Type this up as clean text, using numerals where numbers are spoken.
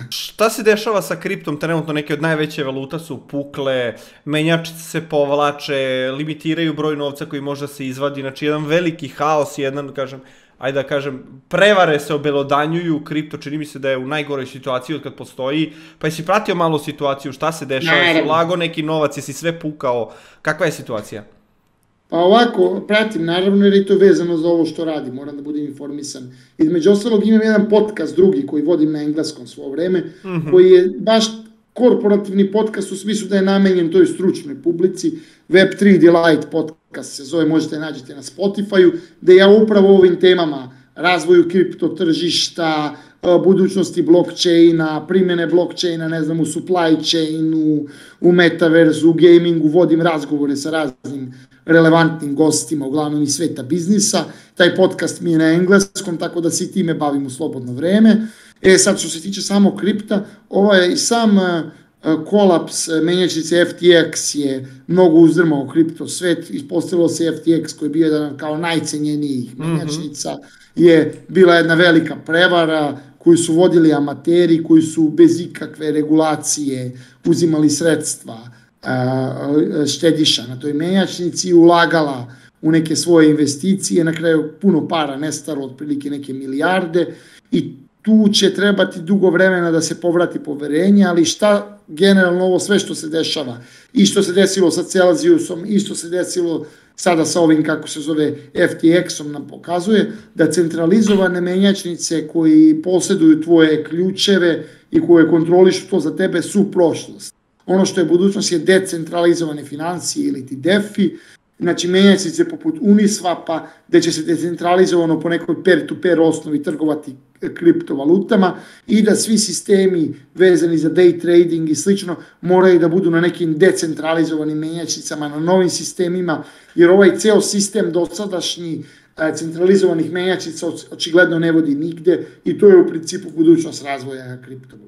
Šta se dešava sa kriptom trenutno? Neke od najveće valuta su pukle, menjačice se povlače, limitiraju broj novca koji može da se izvadi, znači jedan veliki haos, ajde da kažem, prevare se obelodanjuju, kripto čini mi se da je u najgoroj situaciji od kad postoji, pa jesi pratio malo situaciju, šta se dešava, jesi ulago neki novac, jesi sve pukao, kakva je situacija? Pa ovako, pratim naravno jer je to vezano za ovo što radim, moram da budem informisan. Između ostalog imam jedan podcast drugi koji vodim na engleskom svo vreme, koji je baš korporativni podcast u smislu da je namenjen toj stručnoj publici. Web3 Delight podcast se zove, možete nađete na Spotify-u, gde ja upravo ovim temama, razvoju kripto tržišta, budućnosti blockchaina, primjene blockchaina, ne znam, u supply chainu, u metaverzu, u gamingu, vodim razgovore sa raznim relevantnim gostima, uglavnom iz sveta biznisa. Taj podcast mi je na engleskom, tako da se i time bavim u slobodno vreme. Sad, što se tiče samo kripta, i sam kolaps menjačnice FTX je mnogo uzdrmao kripto svet. Ispostavilo se FTX, koji je bio jedan kao najcenjenijih menjačnica, je bila jedna velika prevara koju su vodili amateri, koji su bez ikakve regulacije uzimali sredstva štediša na toj menjačnici i ulagala u neke svoje investicije, na kraju puno para nestalo, otprilike neke milijarde, i tu će trebati dugo vremena da se povrati poverenje, ali šta generalno ovo sve što se dešava, i što se desilo sa Celsiusom, i što se desilo sada sa ovim, kako se zove, FTX-om, nam pokazuje da centralizovane menjačnice koji posjeduju tvoje ključeve i koje kontrolišu to za tebe su prošlost. Ono što je budućnost je decentralizovane financije ili ti DeFi, znači menjačnice poput Uniswapa, gde će se decentralizovano po nekoj peer-to-peer osnovi trgovati kriptovalutama i da svi sistemi vezani za day trading i slično moraju da budu na nekim decentralizovanim menjačnicama, na novim sistemima, jer ovaj ceo sistem dosadašnji centralizovanih menjačnica očigledno ne vodi nigde i to je u principu budućnost razvoja kriptovaluta.